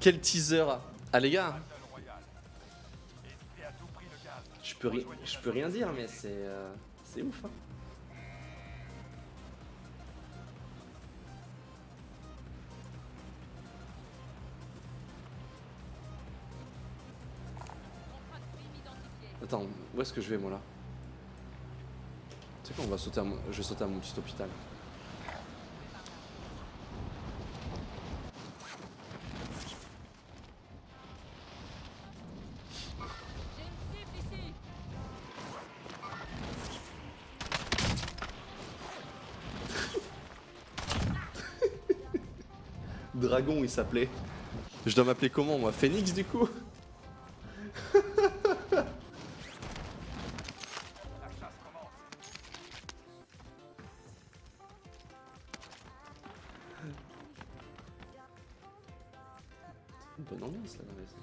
Quel teaser. Ah les gars, je peux rien dire, mais c'est ouf. Hein. Attends, où est-ce que je vais moi là? Tu sais quoi, on va sauter je vais sauter à mon petit hôpital. Dragon il s'appelait. Je dois m'appeler comment moi? Phoenix du coup? Une bonne ambiance là dans les...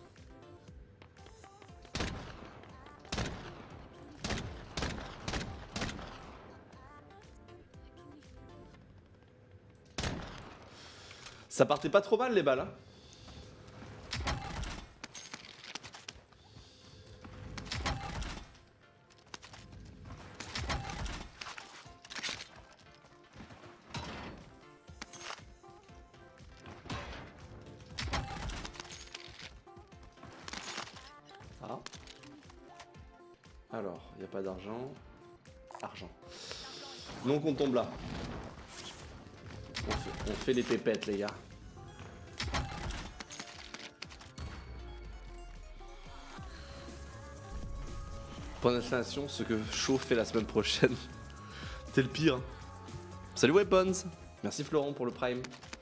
Ça partait pas trop mal les balles hein. Ah. Alors, il n'y a pas d'argent. Argent. Donc on tombe là. On fait les pépettes les gars. Point d'installation, ce que Shaw fait la semaine prochaine. T'es le pire. Salut Weapons. Merci Florent pour le prime.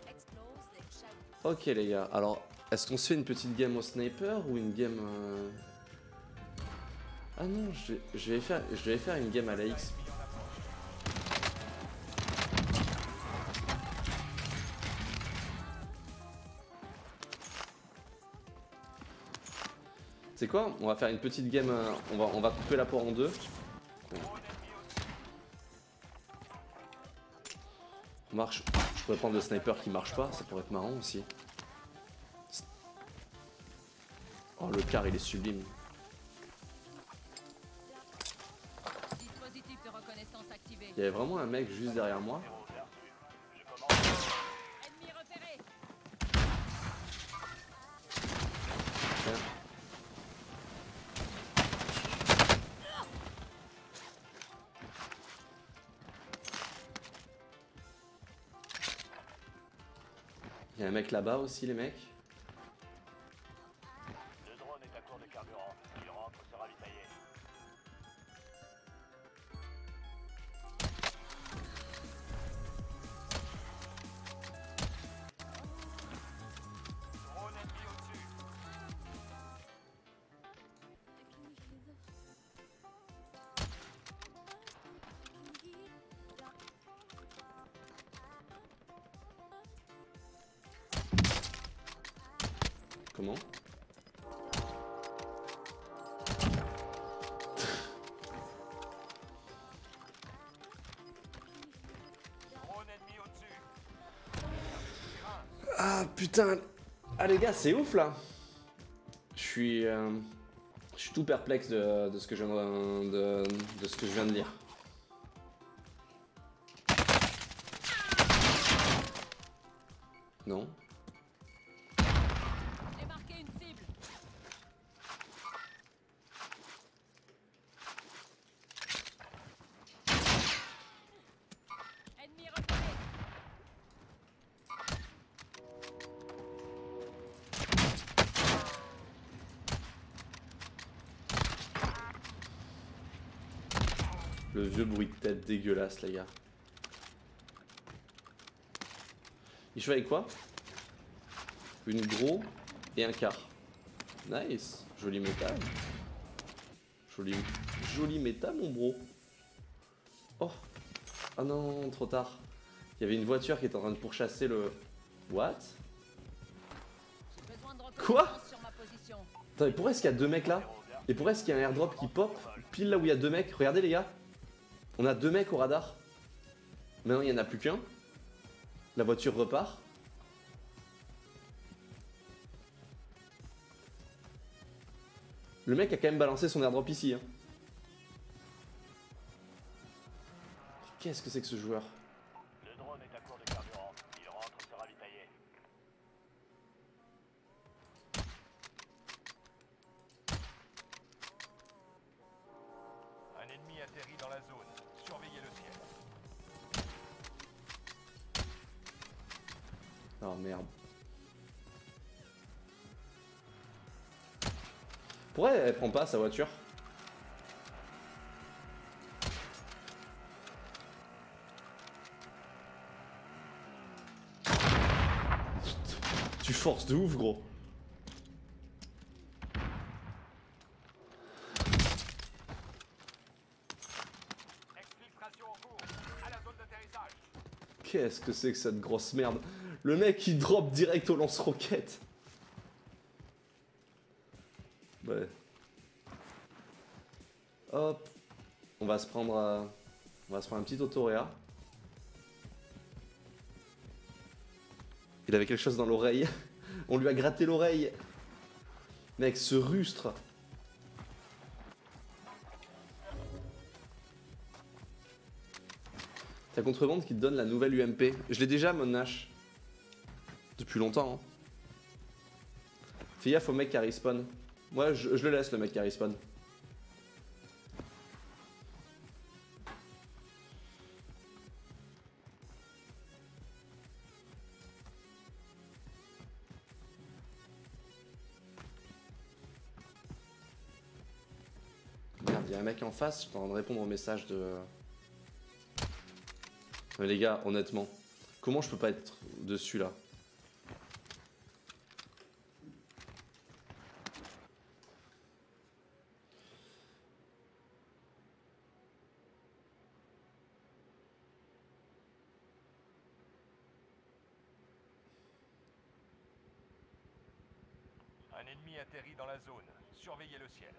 Ok les gars, alors est-ce qu'on se fait une petite game au sniper ou une game... Ah non, je vais faire une game à la X. C'est quoi? On va faire une petite game, on va couper la poire en deux. Marche. Je pourrais prendre le sniper qui marche pas, ça pourrait être marrant aussi. Oh le car il est sublime. Il y avait vraiment un mec juste derrière moi. Il y a un mec là-bas aussi les mecs. Le drone est à court de carburant. Il rentre sera ravitaillé. Drone ennemi au-dessus. Comment? Drone ennemi au-dessus. Ah putain. Ah les gars c'est ouf là. Je suis tout perplexe de ce que je viens de ce que je viens de lire. Non. J'ai marqué une cible. Ennemi repéré. Le vieux bruit de tête dégueulasse les gars. Il joue avec quoi? Une gros et un quart. Nice. Joli métal. Joli métal mon bro. Oh. Ah non, trop tard. Il y avait une voiture qui était en train de pourchasser le... What? Quoi? Attends, mais pourquoi est-ce qu'il y a deux mecs là? Et pourquoi est-ce qu'il y a un airdrop qui pop pile là où il y a deux mecs? Regardez les gars. On a deux mecs au radar. Maintenant il n'y en a plus qu'un. La voiture repart. Le mec a quand même balancé son airdrop ici. Hein. Qu'est-ce que c'est que ce joueur? Le drone est à court de carburant. Il rentre, se ravitailler. Un ennemi atterrit dans la zone. Surveillez le ciel. Oh merde. Pourquoi elle prend pas sa voiture? Tu forces de ouf, gros. Exfiltration en cours. À la zone d'atterrissage. Qu'est-ce que c'est que cette grosse merde? Le mec il drop direct au lance-roquette. Ouais. Hop. On va se prendre un petit autoréa. Il avait quelque chose dans l'oreille. On lui a gratté l'oreille. Mec, ce rustre. Ta contrebande qui te donne la nouvelle UMP. Je l'ai déjà, mon Nash. Depuis longtemps. Hein. Fais gaffe au mec qui respawn. Moi, je le laisse, le mec qui respawn. Merde, il y a un mec en face, je suis en train de répondre au message de... Mais les gars, honnêtement, comment je peux pas être dessus là? Un ennemi atterrit dans la zone. Surveillez le ciel.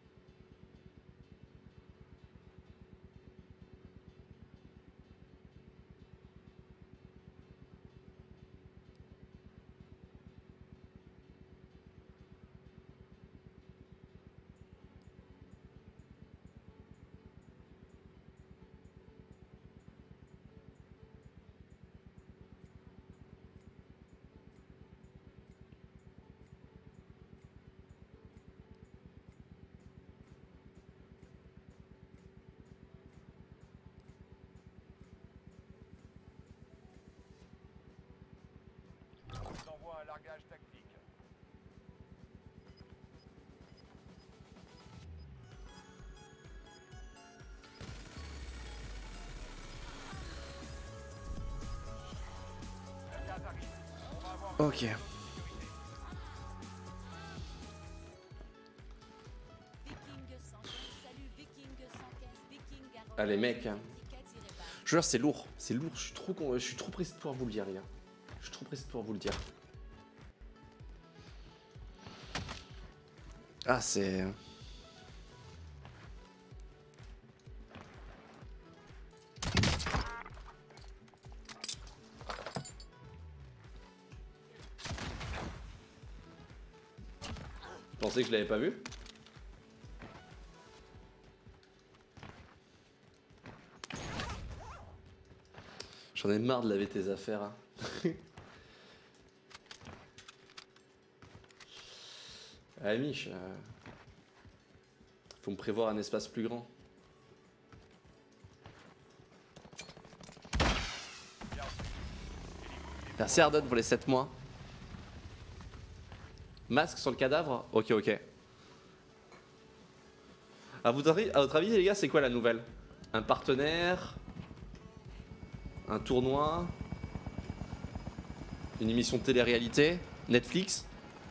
On envoie un largage tactique. Le gaz arrive. On va avoir Ok. Viking 115, salut Viking 115, Viking Garou. Allez mec. Je jure, c'est lourd. C'est lourd. Je suis trop pressé de pouvoir vous le dire, les gars. Je suis trop pressé de pouvoir vous le dire. Ah, c'est... Vous pensez que je l'avais pas vu? J'en ai marre de laver tes affaires. Hein. Ah, Mich, faut me prévoir un espace plus grand. Merci Ardon pour les 7 mois. Masque sur le cadavre? Ok, ok. À votre avis, les gars, c'est quoi la nouvelle? Un partenaire? Un tournoi? Une émission de télé-réalité? Netflix?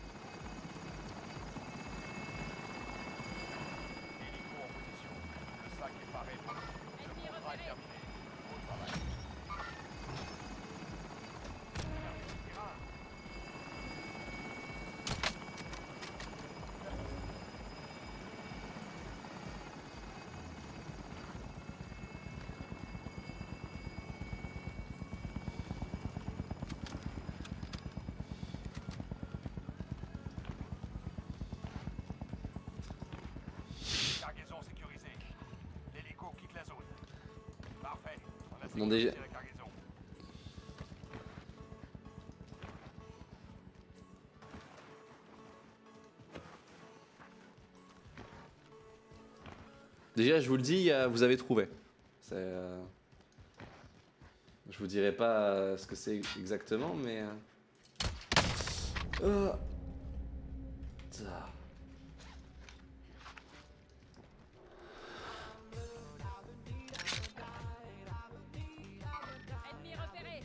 hélico en position. Le sac est paré. Le contrat est terminé. Bon travail. Bon, déjà. la cargaison. Déjà, je vous le dis, vous avez trouvé. Je vous dirai pas ce que c'est exactement, mais. Ça. Ennemi repéré.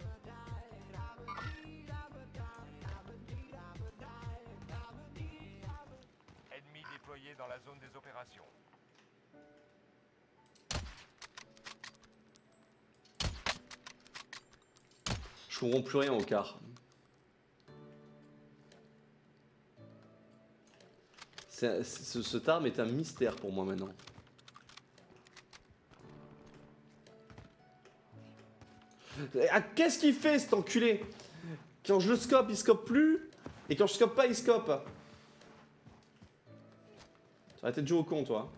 Ennemi déployé dans la zone des opérations. Je comprends plus rien au quart. Cette arme est un mystère pour moi maintenant. Ah, qu'est-ce qu'il fait cet enculé? Quand je le scope, il scope plus. Et quand je scope pas, il scope. Arrêtez de jouer au con, toi.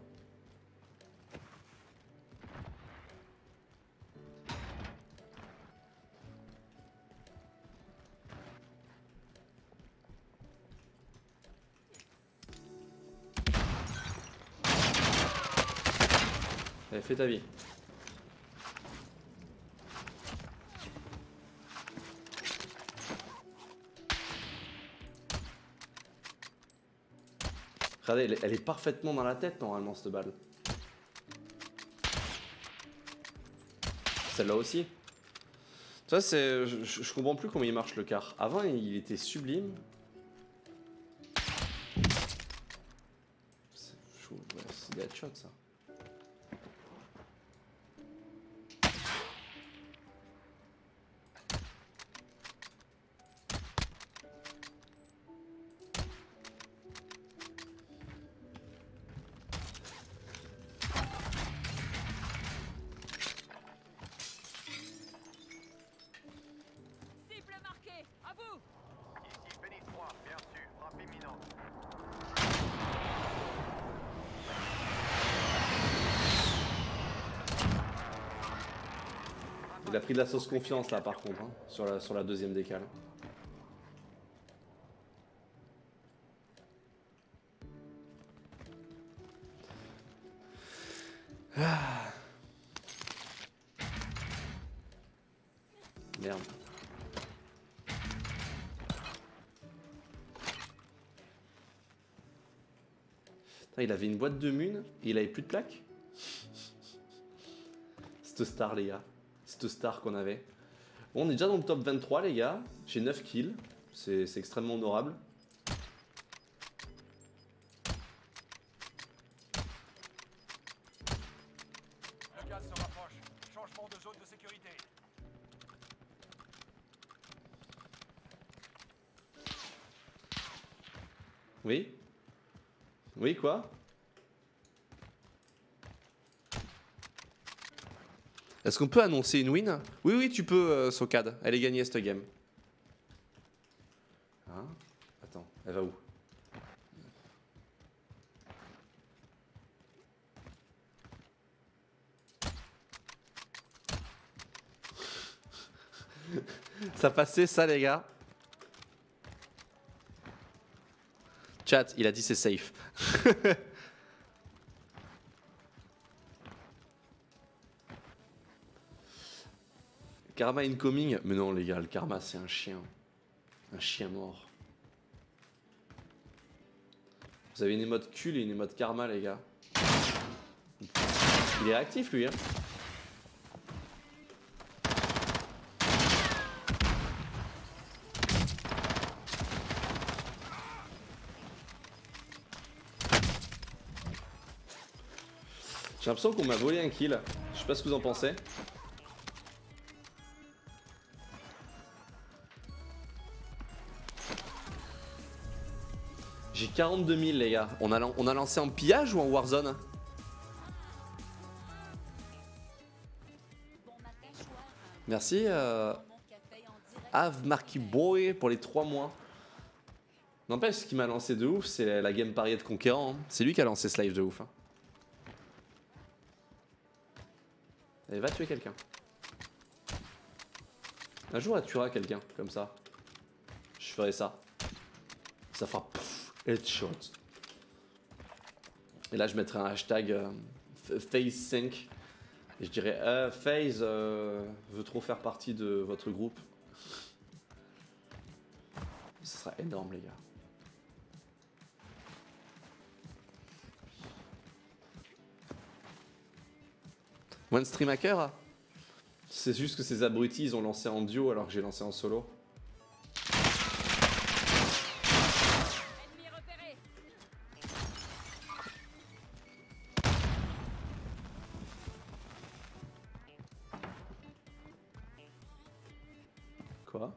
Allez, fais ta vie. Regardez, elle est parfaitement dans la tête normalement cette balle. Celle-là aussi. Ça c'est, je comprends plus comment il marche le quart. Avant il était sublime. C'est des headshots ça. Cible marquée. À vous. Ici Phoenix 3, bien sûr, frappe imminente. Il a pris de la sauce confiance là par contre, hein, sur la deuxième décale. Ah. Merde. Putain, il avait une boîte de mun et il avait plus de plaques. Cette star les gars. Cette star qu'on avait. Bon, on est déjà dans le top 23 les gars. J'ai 9 kills. C'est extrêmement honorable. Le gaz se rapproche. Changement de zone de sécurité. Oui? Oui, quoi? Est-ce qu'on peut annoncer une win? Oui, oui, tu peux, Socad. Elle est gagnée cette game. Hein? Attends, elle va où? Ça passait ça, les gars? Chat, il a dit c'est safe. Karma incoming. Mais non, les gars, le karma, c'est un chien. Un chien mort. Vous avez une émote cul et une émote karma, les gars. Il est réactif, lui, hein. J'ai l'impression qu'on m'a volé un kill. Je sais pas ce que vous en pensez. J'ai 42 000 les gars. On a lancé en pillage ou en Warzone? Bon matin, joueur. Merci Mon café en direct. Ave Marky Boy pour les 3 mois. N'empêche, ce qui m'a lancé de ouf, c'est la game parier de Conquérant. Hein. C'est lui qui a lancé ce live de ouf. Hein. Allez, va tuer quelqu'un. Un jour, elle tuera quelqu'un comme ça. Je ferai ça. Ça fera pff, headshot. Et là, je mettrai un hashtag FaZe5. Et je dirais FaZe veut trop faire partie de votre groupe. Ce sera énorme, les gars. One Stream Hacker. C'est juste que ces abrutis, ils ont lancé en duo alors que j'ai lancé en solo. Ennemi repéré. Quoi?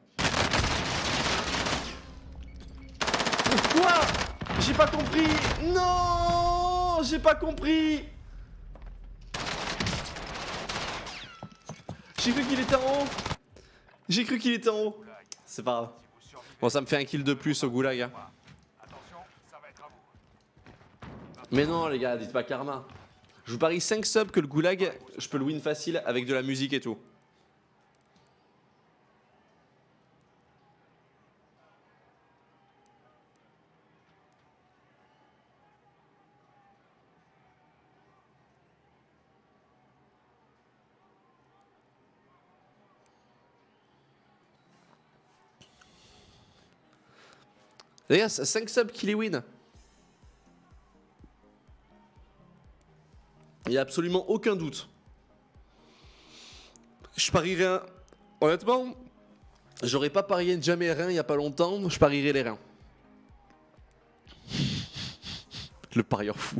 Quoi? J'ai pas compris! Non! J'ai pas compris! J'ai cru qu'il était en haut! J'ai cru qu'il était en haut! C'est pas grave. Bon, ça me fait un kill de plus au goulag. Hein. Attention, ça va être à vous. Mais non, les gars, dites pas karma. Je vous parie 5 subs que le goulag, je peux le win facile avec de la musique et tout. Les gars, 5 subs qui les win. Il n'y a absolument aucun doute. Je parierais un... Honnêtement, j'aurais pas parié jamais rein il n'y a pas longtemps, je parierais les reins. Le parieur fou.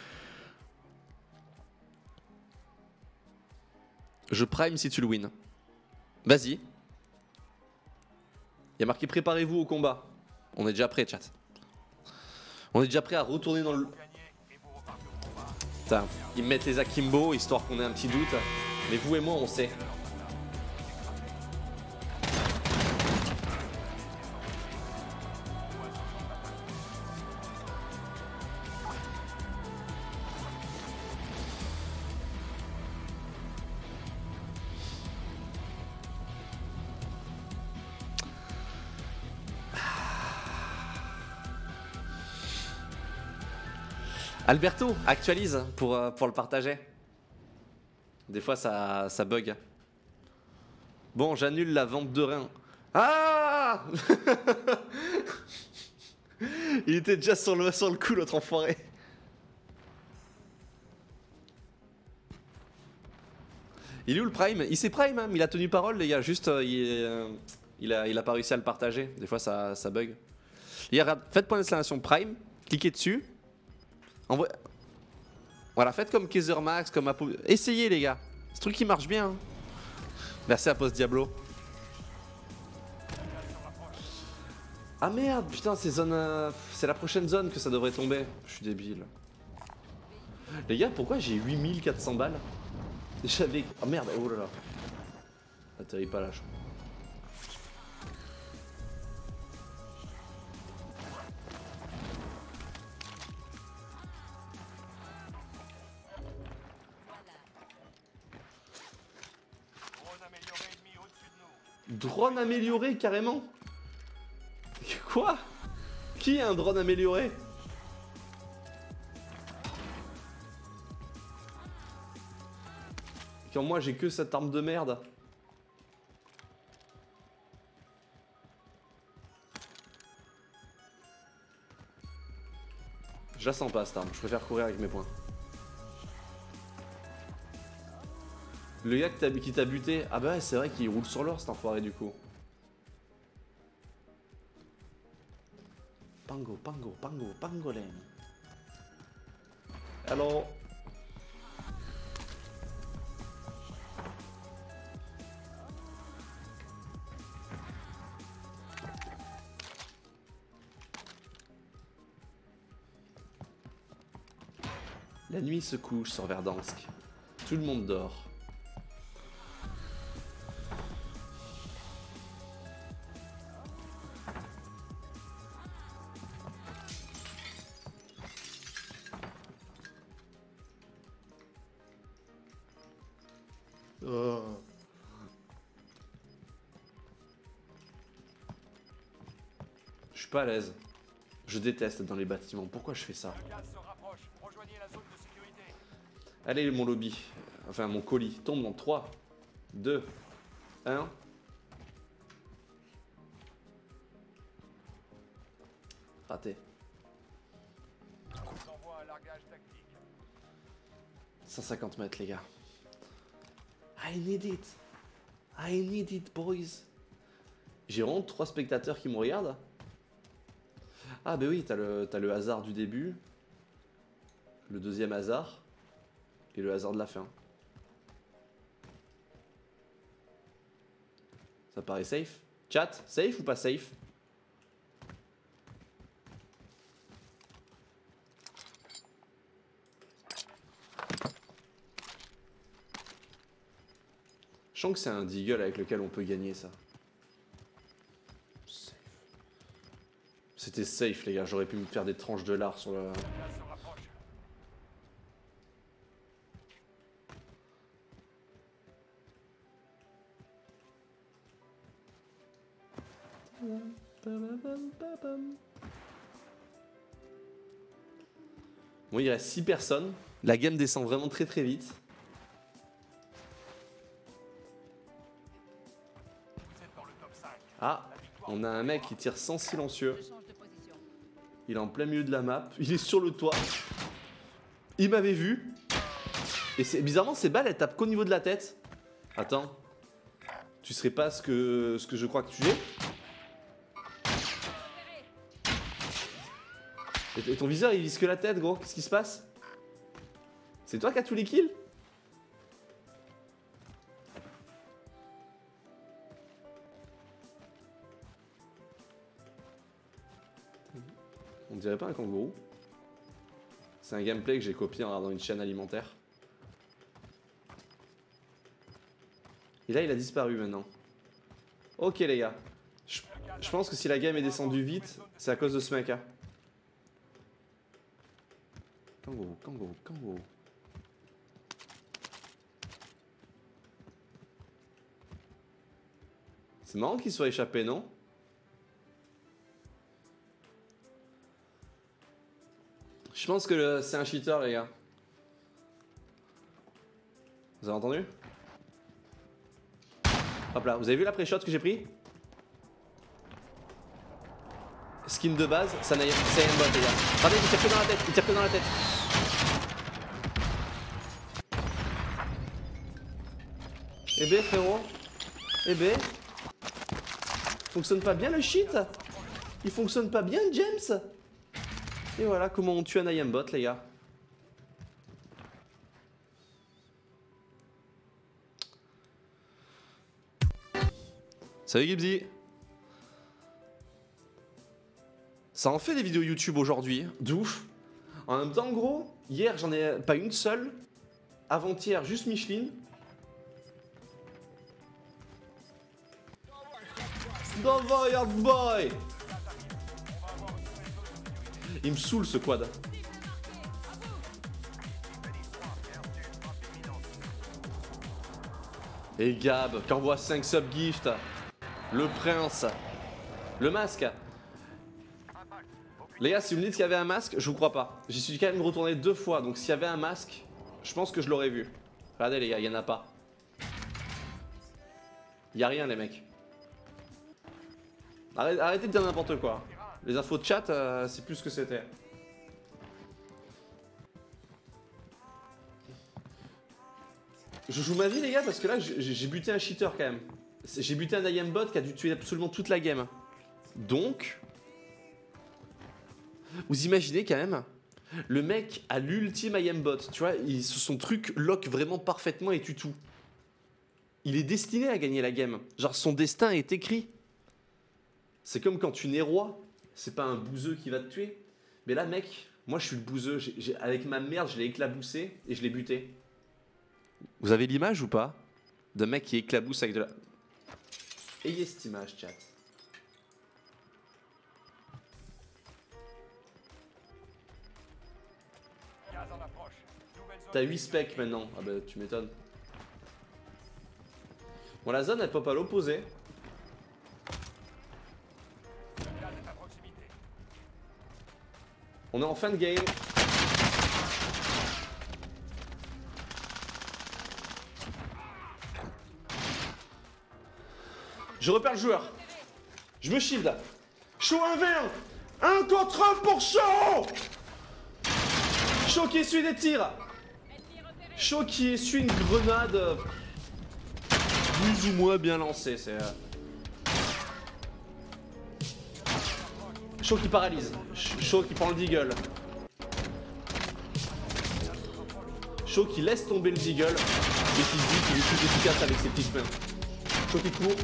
Je prime si tu le win. Vas-y. Il y a marqué préparez-vous au combat. On est déjà prêt, chat. On est déjà prêt à retourner dans le... Putain, ils me mettent les akimbo histoire qu'on ait un petit doute. Mais vous et moi, on sait. Alberto, actualise pour le partager. Des fois ça bug. Bon, j'annule la vente de reins. Ah il était déjà sur le coup, l'autre enfoiré. Il est où le prime? Il s'est prime, hein, mais il a tenu parole, les gars. Juste, il a pas réussi à le partager. Des fois ça bug. Faites point d'exclamation prime, cliquez dessus. Voilà, faites comme Kaiser Max, comme Apo... Essayez, les gars. Ce truc qui marche bien. Hein. Merci à Post Diablo. Ah merde, putain, c'est la prochaine zone que ça devrait tomber. Je suis débile. Les gars, pourquoi j'ai 8400 balles? J'avais... Ah merde, oh là là. Atterris pas là, je crois. Drone amélioré carrément? Quoi? Qui a un drone amélioré? Quand moi j'ai que cette arme de merde. Je la sens pas cette arme, je préfère courir avec mes poings. Le gars qui t'a buté, ah bah ouais, c'est vrai qu'il roule sur l'or cet enfoiré du coup. Pango, pango, pango, pangolin. Alors. La nuit se couche sur Verdansk. Tout le monde dort. suis pas à l'aise. Je déteste être dans les bâtiments. Pourquoi je fais ça? Le gaz se rapproche. Rejoignez la zone de sécurité. Allez, mon lobby. Enfin, mon colis. Tombe dans 3, 2, 1. Raté. On vous envoie un largage tactique. 150 mètres, les gars. I need it. I need it, boys. J'ai vraiment 3 spectateurs qui me regardent. Ah, bah oui, t'as le hasard du début. Le deuxième hasard. Et le hasard de la fin. Ça paraît safe. Chat, safe ou pas safe? Je sens que c'est un deagle avec lequel on peut gagner ça. Safe. C'était safe les gars, j'aurais pu me faire des tranches de lard sur le... Le gaz se rapproche. Bon, il reste 6 personnes. La game descend vraiment très très vite. Vous êtes dans le top 5. Ah, on a un mec qui tire sans silencieux. Je change de position. Il est en plein milieu de la map. Il est sur le toit. Il m'avait vu. Et bizarrement, ces balles, elles tapent qu'au niveau de la tête. Attends. Tu serais pas ce que je crois que tu es? Et ton viseur, il vise que la tête, gros. Qu'est-ce qui se passe? C'est toi qui as tous les kills? On dirait pas un kangourou. C'est un gameplay que j'ai copié en regardant une chaîne alimentaire. Et là, il a disparu maintenant. Ok, les gars. Je pense que si la game est descendue vite, c'est à cause de ce mec là. Kangourou, kangourou, kangourou. C'est marrant qu'il soit échappé, non? Je pense que c'est un cheater, les gars. Vous avez entendu? Hop là, vous avez vu la pré-shot que j'ai pris? Skin de base, c'est un bot, les gars. Regardez, il tire que dans la tête, il tire que dans la tête. Eh ben, frérot. Eh ben. Fonctionne pas bien le shit? Il fonctionne pas bien, James? Et voilà comment on tue un IAM-bot, les gars. Salut Gibbsy. Ça en fait des vidéos YouTube aujourd'hui, de ouf. En même temps, gros, hier j'en ai pas une seule. Avant-hier, juste Micheline. Davai, hard boy. Il me saoule ce quad. Et Gab, qui envoie 5 sub-gifts. Le prince. Le masque. Les gars, si vous me dites qu'il y avait un masque, je vous crois pas. J'y suis quand même retourné 2 fois, donc s'il y avait un masque, je pense que je l'aurais vu. Regardez les gars, il y en a pas. Il y a rien les mecs. Arrêtez de dire n'importe quoi. Les infos de chat, c'est plus ce que c'était. Je joue ma vie les gars parce que là j'ai buté un cheater quand même. J'ai buté un IAM-bot qui a dû tuer absolument toute la game. Donc... Vous imaginez quand même, le mec a l'ultime IAM-bot, tu vois, son truc lock vraiment parfaitement et tue tout. Il est destiné à gagner la game. Genre son destin est écrit. C'est comme quand tu nais roi, c'est pas un bouseux qui va te tuer. Mais là mec, moi je suis le bouseux, avec ma merde je l'ai éclaboussé et je l'ai buté. Vous avez l'image ou pas? D'un mec qui éclabousse avec de la... Ayez cette image chat. T'as 8 specs maintenant. Ah bah tu m'étonnes. Bon la zone elle pop à l'opposé. Le gaz est à proximité. On est en fin de game. Je repère le joueur. Je me shield. Chaud 1v1. 1 contre 1 pour Chaud. Chaud qui essuie des tirs. Chaud qui essuie une grenade plus ou moins bien lancée. C'est Chaud qui paralyse. Chaud qui prend le deagle. Chaud qui laisse tomber le deagle et qui se dit qu'il est plus efficace avec ses petites mains. Chaud qui court.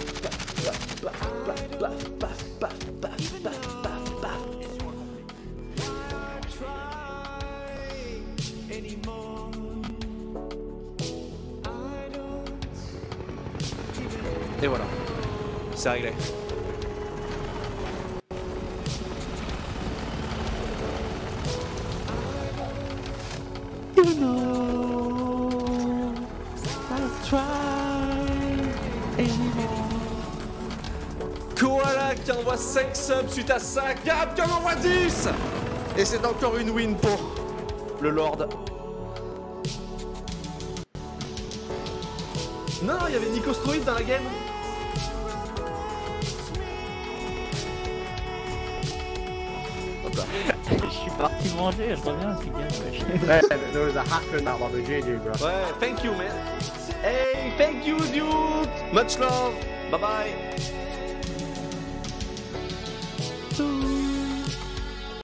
Et voilà, c'est réglé. Koala qui envoie 5 subs suite à ça, Gab qui en envoie 10. Et c'est encore une win pour le Lord. Non, il y avait Nico Stroid dans la game. Hop là. Je suis parti manger, je reviens, c'est bien. Ouais, there was a hacker in that one, the JJ, bro. Ouais, thank you man. Hey, thank you dude. Much love. Bye bye.